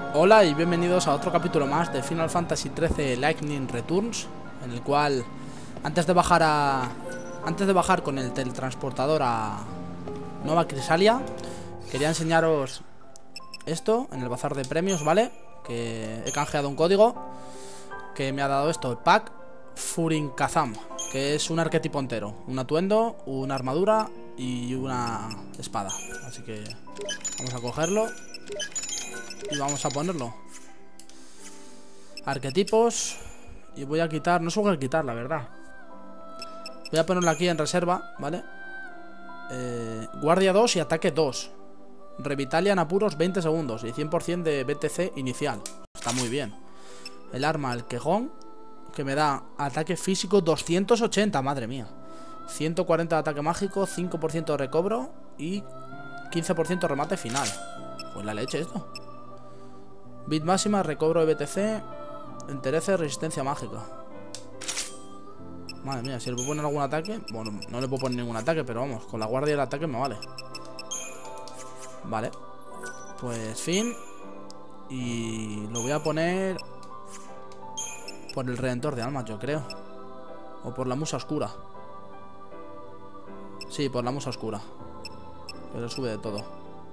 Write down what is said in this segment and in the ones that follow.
Hola y bienvenidos a otro capítulo más de Final Fantasy XIII Lightning Returns, en el cual antes de bajar con el teletransportador a Nova Crisalia, quería enseñaros esto en el bazar de premios, ¿vale? Que he canjeado un código que me ha dado esto, el pack Furinkazam, que es un arquetipo entero, un atuendo, una armadura y una espada. Así que vamos a cogerlo y vamos a ponerlo. Arquetipos. Y voy a quitar, no sé qué quitar, la verdad. Voy a ponerlo aquí en reserva, ¿vale? Guardia 2 y ataque 2. Revitalia en apuros 20 segundos y 100% de BTC inicial. Está muy bien. El arma, el quejón, que me da ataque físico 280, madre mía. 140 de ataque mágico, 5% de recobro y 15% de remate final. Pues la leche esto. Bit máxima, recobro de BTC, enterece, resistencia mágica. Madre mía, si le puedo poner algún ataque. Bueno, no le puedo poner ningún ataque, pero vamos, con la guardia del ataque me vale. Vale. Pues fin. Y lo voy a poner por el redentor de almas, yo creo. O por la musa oscura. Sí, por la musa oscura. Pero sube de todo.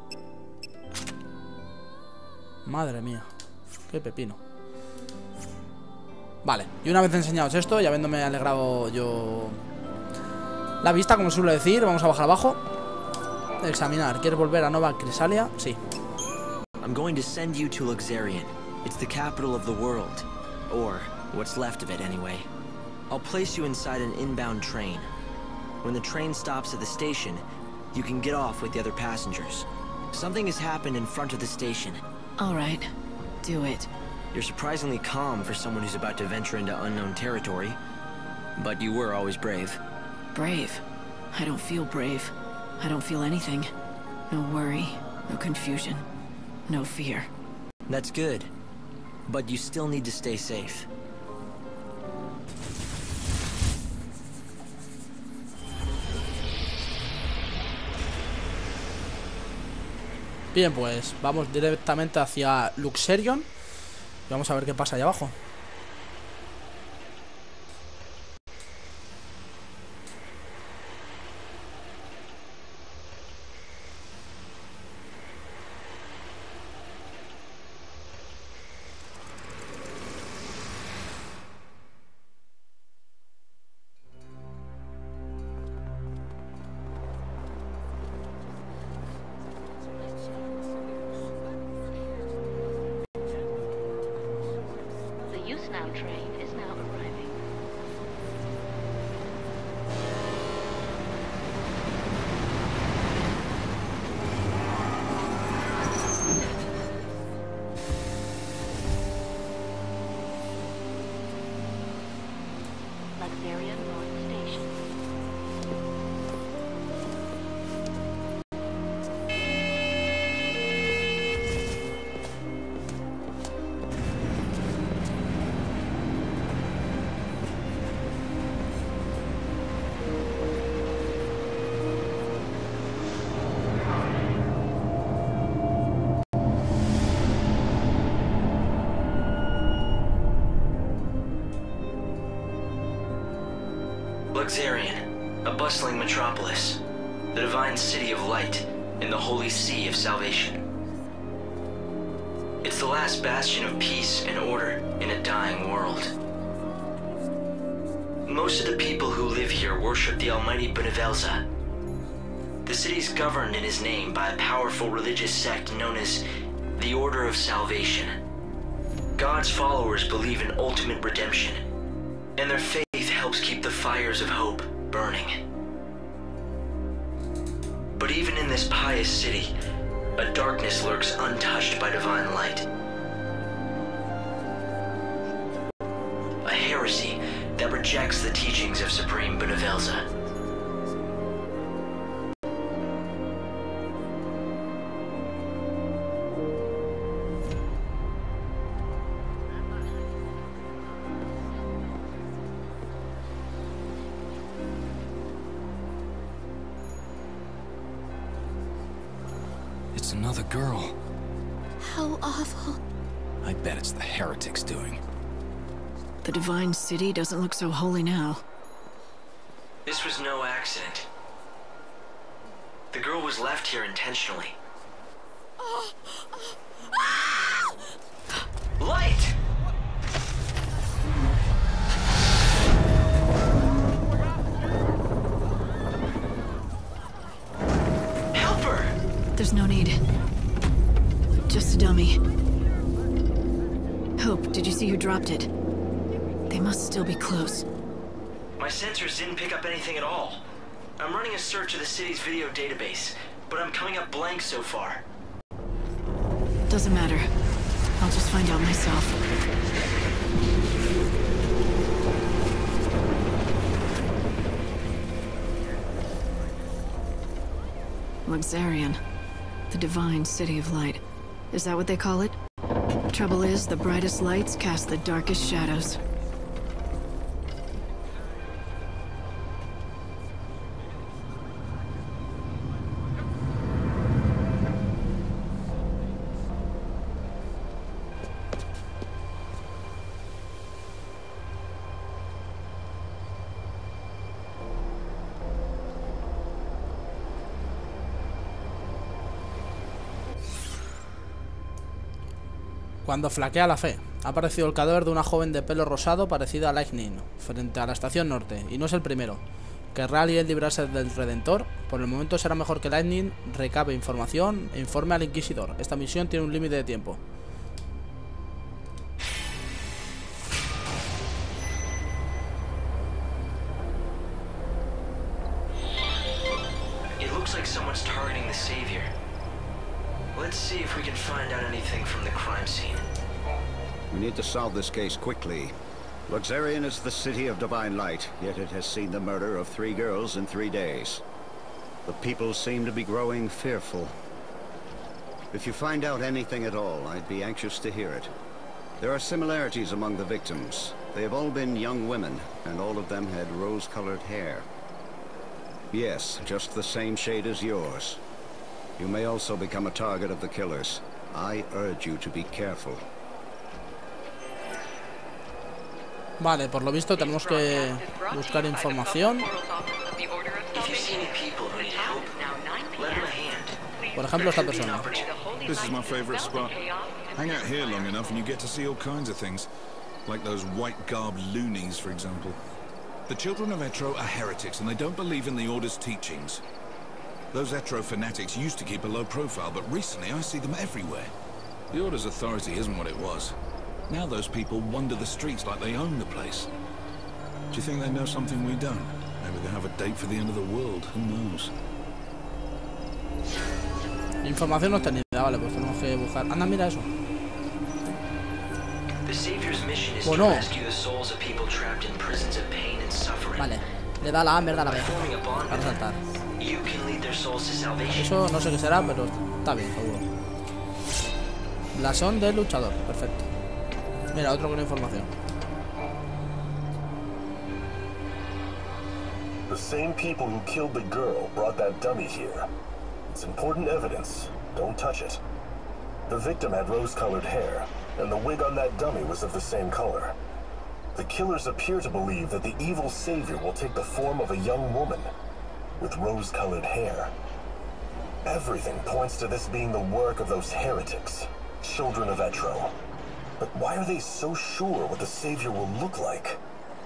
Madre mía, qué pepino. Vale, y una vez enseñados esto y habiéndome alegrado yo la vista, como suelo decir, vamos a bajar abajo. Examinar, ¿quieres volver a Nova Crisalia? Sí. I'm going to send you to Luxarian. It's the capital of the world. Or, what's left of it anyway. I'll place you inside an inbound train. When the train stops at the station, you can get off with the other passengers. Something has happened in front of the station. All right, do it. You're surprisingly calm for someone who's about to venture into unknown territory. But you were always brave. Brave? I don't feel brave. I don't feel anything. No worry, no confusion, no fear. That's good. But you still need to stay safe. Bien, pues vamos directamente hacia Luxarion. Y vamos a ver qué pasa allá abajo. Train is now arriving. Luxarian North Station. Luxarian, a bustling metropolis, the divine city of light in the holy sea of salvation. It's the last bastion of peace and order in a dying world. Most of the people who live here worship the almighty Benevelza. The city's governed in his name by a powerful religious sect known as the Order of Salvation. God's followers believe in ultimate redemption, and their faith helps keep the fires of hope burning. But even in this pious city, a darkness lurks untouched by divine light. A heresy that rejects the teachings of Supreme Benevelza. It's another girl. How awful. I bet it's the heretics doing. The Divine City doesn't look so holy now. This was no accident. The girl was left here intentionally. Light! Help her! There's no need. Just a dummy. Hope, did you see who dropped it? They must still be close. My sensors didn't pick up anything at all. I'm running a search of the city's video database, but I'm coming up blank so far. Doesn't matter. I'll just find out myself. Luxarian. The Divine City of Light. Is that what they call it? Trouble is, the brightest lights cast the darkest shadows. Cuando flaquea la fe. Ha aparecido el cadáver de una joven de pelo rosado parecida a Lightning, frente a la estación norte, y no es el primero. ¿Querrá alguien librarse del Redentor? Por el momento será mejor que Lightning recabe información e informe al Inquisidor. Esta misión tiene un límite de tiempo. It looks like someone's targeting the Savior. Let's see if we can find out anything from the crime scene. We need to solve this case quickly. Luxarian is the city of divine light, yet it has seen the murder of 3 girls in 3 days. The people seem to be growing fearful. If you find out anything at all, I'd be anxious to hear it. There are similarities among the victims. They have all been young women, and all of them had rose-colored hair. Yes, just the same shade as yours. You may also become a target of the killers. I urge you to be careful. Vale, por lo visto tenemos que buscar información. If you see any people who need help, lend them a hand. Por ejemplo, esta persona. This is my favorite spot. Hang out here long enough and you get to see all kinds of things. Like those white-garbed loonies, for example. The children of Etro are heretics and they don't believe in the Order's teachings. Those Etro fanatics used to keep a low profile, but recently I see them everywhere. The Order's authority isn't what it was. Now those people wander the streets like they own the place. Do you think they know something we don't? Maybe they have a date for the end of the world. Who knows? Información obtenida, vale, pues tenemos que buscar. Anda, mira eso. The Savior's mission is Bueno. to rescue the souls of people trapped in prisons of pain and suffering. Vale, le da la A en vez de la B. By forming a bond Para with saltar. them, you can lead their souls to salvation. Eso no sé qué será, pero está bien, seguro. Blasón del luchador, perfecto. Mira, otro con información. The same people who killed the girl brought that dummy here. It's important evidence. Don't touch it. The victim had rose-colored hair, and the wig on that dummy was of the same color. The killers appear to believe that the evil savior will take the form of a young woman with rose-colored hair. Everything points to this being the work of those heretics, children of Etro. But why are they so sure what the savior will look like?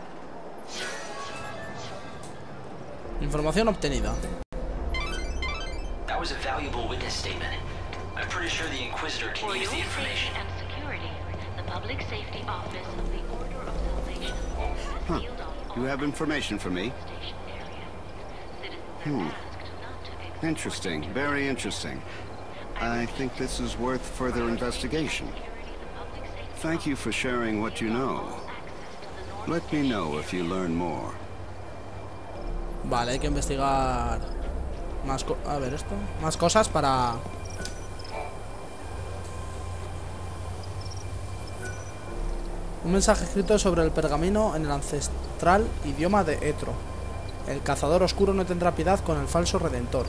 Información obtenida. That was a valuable witness statement. I'm pretty sure the Inquisitor can For use your the safety information. and security, the Public Safety Office of the Order of Salvation has sealed off You all have information for me? station area. Citizens are asked not to export Interesting, very interesting. I think this is worth further investigation. Thank you for sharing what you know. Let me know if you learn more. Vale, hay que investigar más a ver esto, más cosas para un mensaje escrito sobre el pergamino en el ancestral idioma de Etro. El cazador oscuro no tendrá piedad con el falso redentor.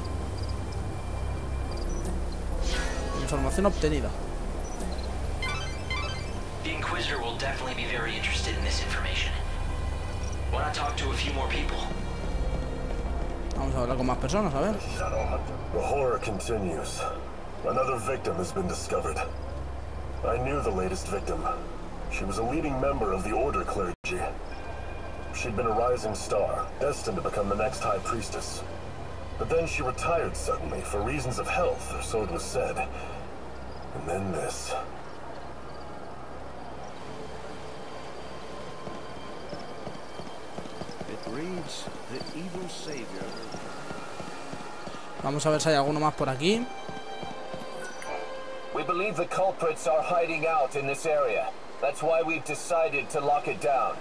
Información obtenida. The Inquisitor will definitely be very interested in this information. Want to talk to a few more people? Vamos a hablar con más personas, a ver. The horror continues. Another victim has been discovered. I knew the latest victim. She was a leading member of the Order clergy. She'd been a rising star, destined to become the next High Priestess. But then she retired suddenly, for reasons of health, or so it was said. And then this. It reads, the evil savior. Vamos a ver si hay alguno más por aquí. We believe the culprits are hiding out in this area. That's why we've decided to lock it down.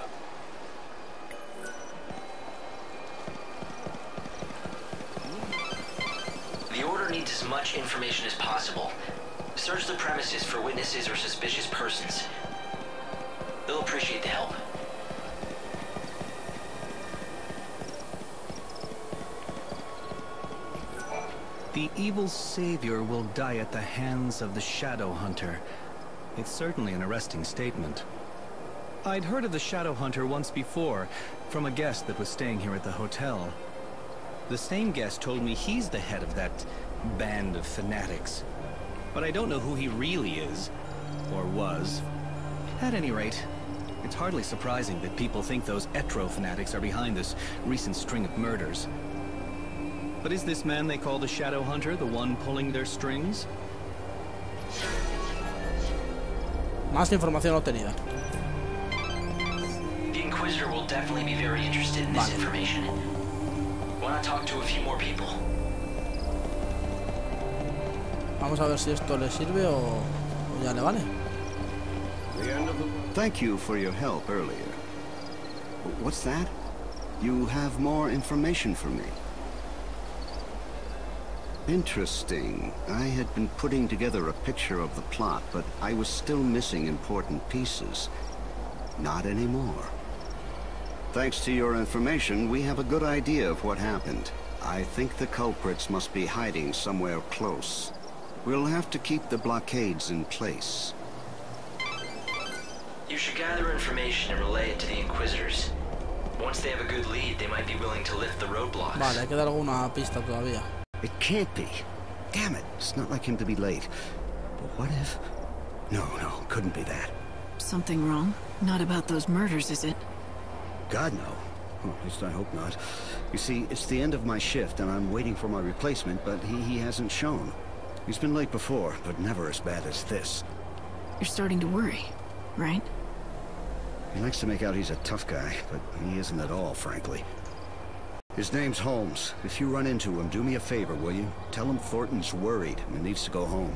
The Order needs as much information as possible. Search the premises for witnesses or suspicious persons. They'll appreciate the help. The evil savior will die at the hands of the Shadow Hunter. It's certainly an arresting statement. I'd heard of the Shadow Hunter once before, from a guest that was staying here at the hotel. The same guest told me he's the head of that band of fanatics. But I don't know who he really is, or was. At any rate, it's hardly surprising that people think those Etro fanatics are behind this recent string of murders. But is this man they call the Shadow Hunter the one pulling their strings? Más información obtenida. The Inquisitor will definitely be very interested in this information. Want to talk to a few more people? Vamos a ver si esto le sirve o ya le vale. Thank you for your help earlier. What's that? You have more information for me. Interesting. I had been putting together a picture of the plot, but I was still missing important pieces. Not anymore. Thanks to your information, we have a good idea of what happened. I think the culprits must be hiding somewhere close. We'll have to keep the blockades in place. You should gather information and relay it to the Inquisitors. Once they have a good lead, they might be willing to lift the roadblocks. Vale, hay que dar alguna pista todavía. It can't be. Damn it, it's not like him to be late. But what if... No, couldn't be that. Something wrong? Not about those murders, is it? God, no. Well, at least I hope not. You see, it's the end of my shift, and I'm waiting for my replacement, but he hasn't shown. He's been late before, but never as bad as this. You're starting to worry, right? He likes to make out he's a tough guy, but he isn't at all, frankly. His name's Holmes. If you run into him, do me a favor, will you? Tell him Thornton's worried and needs to go home.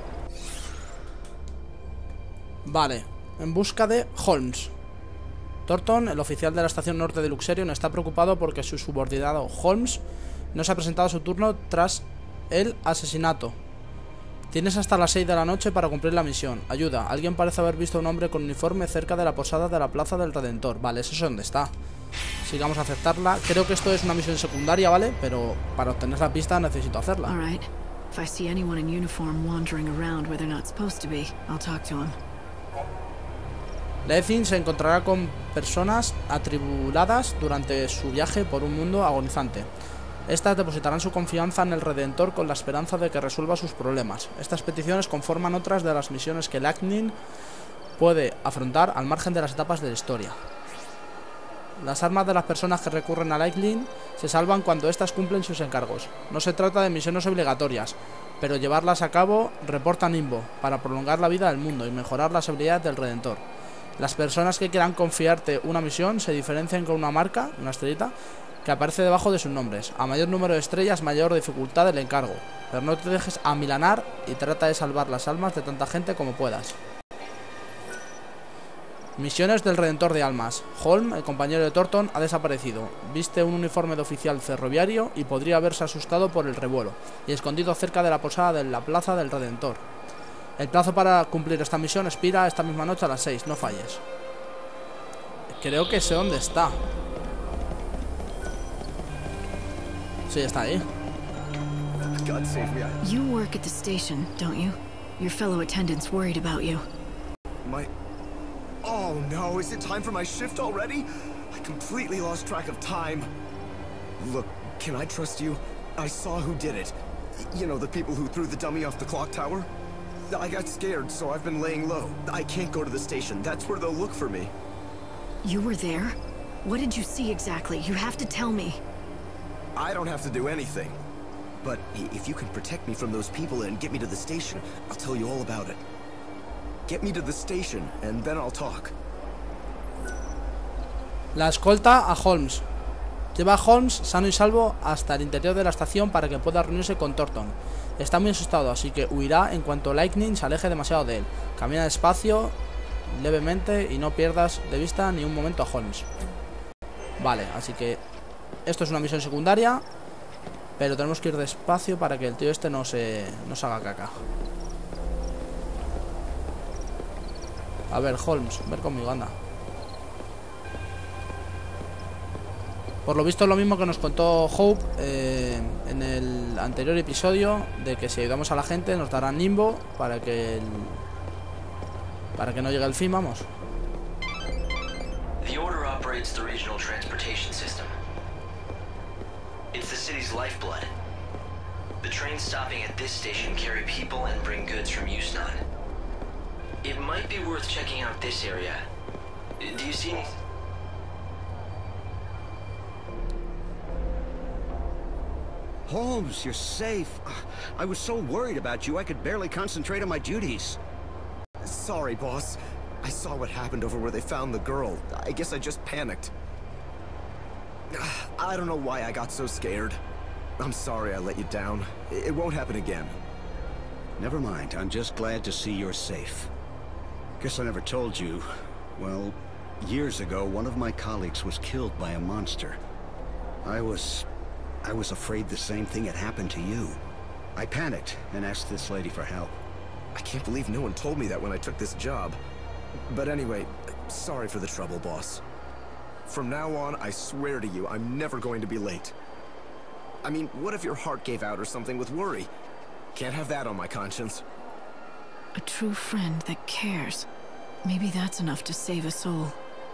Vale, en busca de Holmes. Thornton, el oficial de la estación norte de Luxerion, está preocupado porque su subordinado Holmes no se ha presentado a su turno tras el asesinato. Tienes hasta las 6 de la noche para cumplir la misión. Ayuda, alguien parece haber visto a un hombre con uniforme cerca de la posada de la Plaza del Redentor. Vale, eso es donde está. Sigamos a aceptarla. Creo que esto es una misión secundaria, ¿vale? Pero para obtener la pista necesito hacerla. Alright. If I see anyone in uniform wandering around where they're not supposed to be, I'll talk to him. Lething se encontrará con personas atribuladas durante su viaje por un mundo agonizante. Estas depositarán su confianza en el Redentor con la esperanza de que resuelva sus problemas. Estas peticiones conforman otras de las misiones que Lightning puede afrontar al margen de las etapas de la historia. Las armas de las personas que recurren a Lightning se salvan cuando éstas cumplen sus encargos. No se trata de misiones obligatorias, pero llevarlas a cabo reporta Nimbo para prolongar la vida del mundo y mejorar las habilidades del Redentor. Las personas que quieran confiarte una misión se diferencian con una marca, una estrellita, que aparece debajo de sus nombres. A mayor número de estrellas, mayor dificultad del encargo. Pero no te dejes amilanar y trata de salvar las almas de tanta gente como puedas. Misiones del Redentor de Almas. Holm, el compañero de Thornton, ha desaparecido. Viste un uniforme de oficial ferroviario y podría haberse asustado por el revuelo, y escondido cerca de la posada de la Plaza del Redentor. El plazo para cumplir esta misión expira esta misma noche a las 6, no falles. Creo que sé dónde está. Sí, está ahí. You work at the station, don't you? Your fellow attendants worried about you. Oh no, is it time for my shift already? I completely lost track of time. Look, can I trust you? I saw who did it. You know, the people who threw the dummy off the clock tower? I got scared, so I've been laying low. I can't go to the station. That's where they'll look for me. You were there? What did you see exactly? You have to tell me. I don't have to do anything. But if you can protect me from those people and get me to the station, I'll tell you all about it. Get me to the station, and then I'll talk. La escolta a Holmes. Lleva a Holmes sano y salvo hasta el interior de la estación para que pueda reunirse con Thornton. Está muy asustado, así que huirá en cuanto Lightning se aleje demasiado de él. Camina despacio, levemente, y no pierdas de vista ni un momento a Holmes. Vale, así que esto es una misión secundaria, pero tenemos que ir despacio para que el tío este no se haga caca. A ver, Holmes, ven conmigo, anda. Por lo visto es lo mismo que nos contó Hope en el anterior episodio, de que si ayudamos a la gente nos darán Nimbo para que no llegue el fin, vamos. The Order operates the regional transportation system. It's the city's lifeblood. The trains stopping at this station carry people and bring goods from Yusnan. It might be worth checking out this area. Do you see any... Holmes, you're safe. I was so worried about you, I could barely concentrate on my duties. Sorry, boss. I saw what happened over where they found the girl. I guess I just panicked. I don't know why I got so scared. I'm sorry I let you down. It won't happen again. Never mind. I'm just glad to see you're safe. Guess I never told you. Well, years ago, one of my colleagues was killed by a monster. I was afraid the same thing had happened to you. I panicked and asked this lady for help. I can't believe no one told me that when I took this job. But anyway, sorry for the trouble, boss. From now on, I swear to you, I'm never going to be late. I mean, what if your heart gave out or something with worry? Can't have that on my conscience. A true friend that cares. Maybe that's enough to save a soul.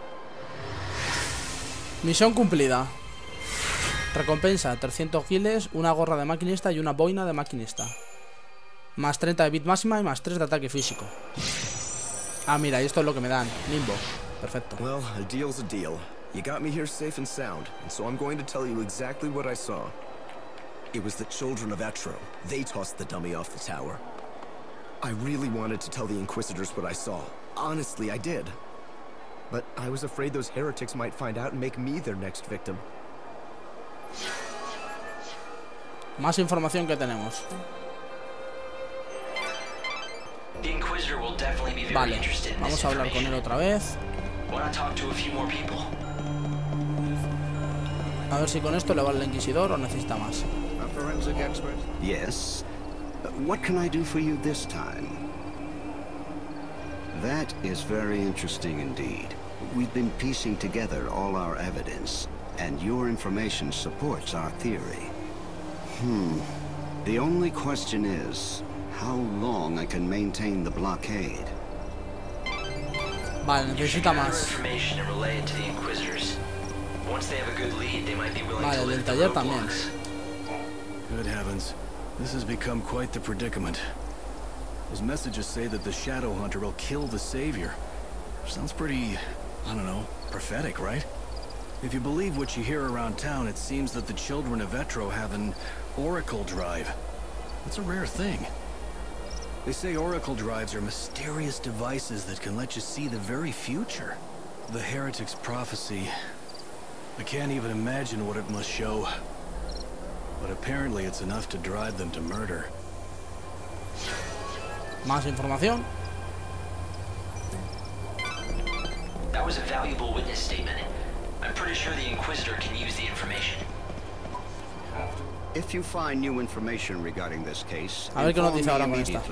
Misión cumplida. Recompensa 300 giles, una gorra de maquinista y una boina de maquinista. Más 30 de bit máxima y más 3 de ataque físico. Ah, mira, y esto es lo que me dan. Nimbo. Perfecto. Well, a deal's a deal. You got me here safe and sound, and so I'm going to tell you exactly what I saw. It was the children of Etro. They tossed the dummy off the tower. I really wanted to tell the Inquisitors what I saw. Honestly, I did. But I was afraid those heretics might find out and make me their next victim. Más información que tenemos. Vale, vamos a hablar con él otra vez. A ver si con esto le vale el Inquisidor o necesita más. Yes. What can I do for you this time? That is very interesting indeed. We've been piecing together all our evidence, and your information supports our theory. The only question is, how long I can maintain the blockade? Vale, necesita más. Vale, del taller también. Good heavens. This has become quite the predicament. Those messages say that the Shadow Hunter will kill the Savior. Sounds pretty, I don't know, prophetic, right? If you believe what you hear around town, it seems that the children of Etro have an Oracle Drive. That's a rare thing. They say Oracle Drives are mysterious devices that can let you see the very future. The Heretic's prophecy. I can't even imagine what it must show. But apparently it's enough to drive them to murder. Más información. That was a valuable witness statement. I'm pretty sure the Inquisitor can use the information. If you find new information regarding this case, a ver qué nos dice ahora con esta.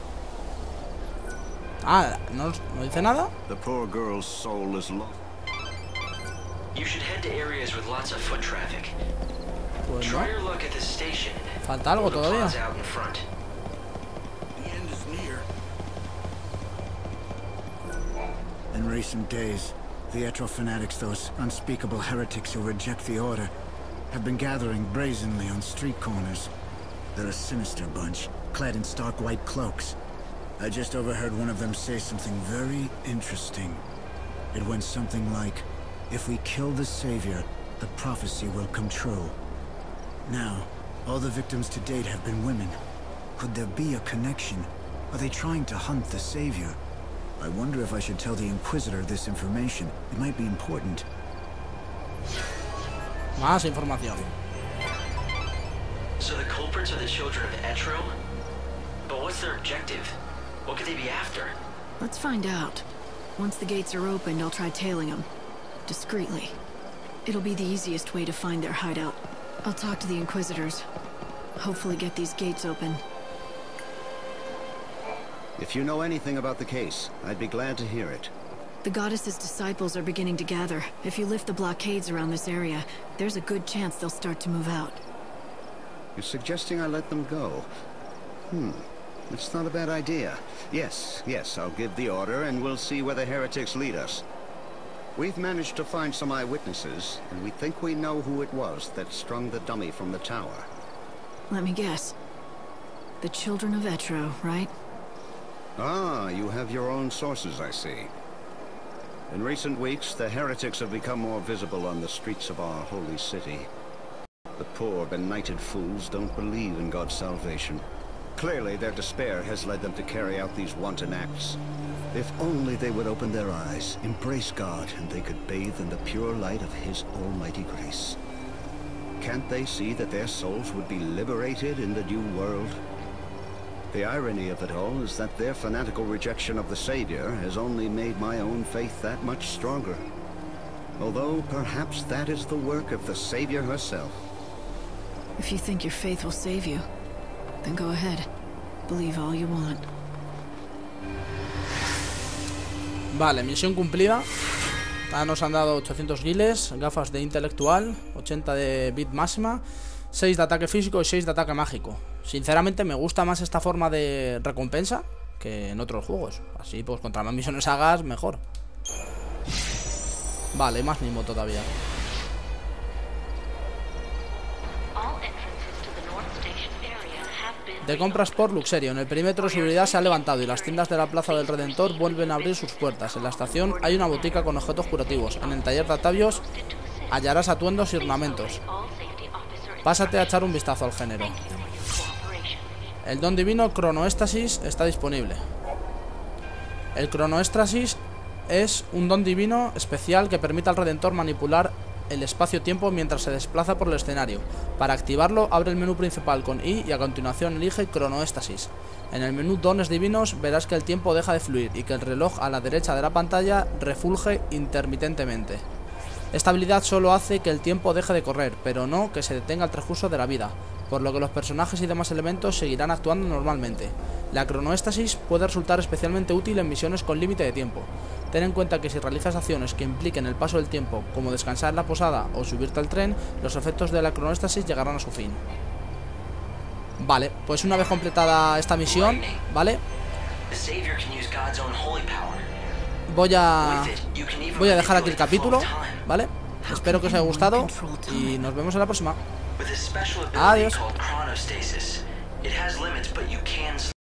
Ah, ¿no dice nada? The poor girl's soul is lost. You should head to areas with lots of foot traffic. Pues no. Try your luck at the station. Falta algo todavía. Out in front. The end is near. And recent days, the Etro fanatics, those unspeakable heretics who reject the Order, have been gathering brazenly on street corners. They're a sinister bunch, clad in stark white cloaks. I just overheard one of them say something very interesting. It went something like, if we kill the Savior, the prophecy will come true. Now, all the victims to date have been women. Could there be a connection? Are they trying to hunt the Savior? I wonder if I should tell the Inquisitor this information. It might be important. Más información. So the culprits are the children of Etro? But what's their objective? What could they be after? Let's find out. Once the gates are opened, I'll try tailing them. Discreetly. It'll be the easiest way to find their hideout. I'll talk to the Inquisitors. Hopefully get these gates open. If you know anything about the case, I'd be glad to hear it. The Goddess's disciples are beginning to gather. If you lift the blockades around this area, there's a good chance they'll start to move out. You're suggesting I let them go? It's not a bad idea. Yes, I'll give the order and we'll see where the heretics lead us. We've managed to find some eyewitnesses, and we think we know who it was that strung the dummy from the tower. Let me guess. The children of Etro, right? Ah, you have your own sources, I see. In recent weeks, the heretics have become more visible on the streets of our holy city. The poor, benighted fools don't believe in God's salvation. Clearly, their despair has led them to carry out these wanton acts. If only they would open their eyes, embrace God, and they could bathe in the pure light of His almighty grace. Can't they see that their souls would be liberated in the new world? The irony of it all is that their fanatical rejection of the Savior has only made my own faith that much stronger. Although, perhaps that is the work of the Savior herself. If you think your faith will save you, then go ahead. Believe all you want. Vale, misión cumplida. Nos han dado 800 guiles, gafas de intelectual, 80 de bit máxima, 6 de ataque físico y 6 de ataque mágico. Sinceramente me gusta más esta forma de recompensa que en otros juegos. Así pues contra más misiones hagas, mejor. Vale, más mimo todavía. De compras por Luxerion. El perímetro de seguridad se ha levantado y las tiendas de la Plaza del Redentor vuelven a abrir sus puertas. En la estación hay una botica con objetos curativos. En el taller de atavios hallarás atuendos y ornamentos. Pásate a echar un vistazo al género. El don divino Cronoéstasis está disponible. El Cronoéstasis es un don divino especial que permite al Redentor manipular el espacio-tiempo mientras se desplaza por el escenario. Para activarlo, abre el menú principal con I y a continuación elige Cronoéstasis. En el menú Dones Divinos verás que el tiempo deja de fluir y que el reloj a la derecha de la pantalla refulge intermitentemente. Esta habilidad solo hace que el tiempo deje de correr, pero no que se detenga el transcurso de la vida, por lo que los personajes y demás elementos seguirán actuando normalmente. La cronoéstasis puede resultar especialmente útil en misiones con límite de tiempo. Ten en cuenta que si realizas acciones que impliquen el paso del tiempo, como descansar en la posada o subirte al tren, los efectos de la cronoéstasis llegarán a su fin. Vale, pues una vez completada esta misión, ¿vale? Voy a dejar aquí el capítulo, ¿vale? Espero que os haya gustado y nos vemos en la próxima. Adiós.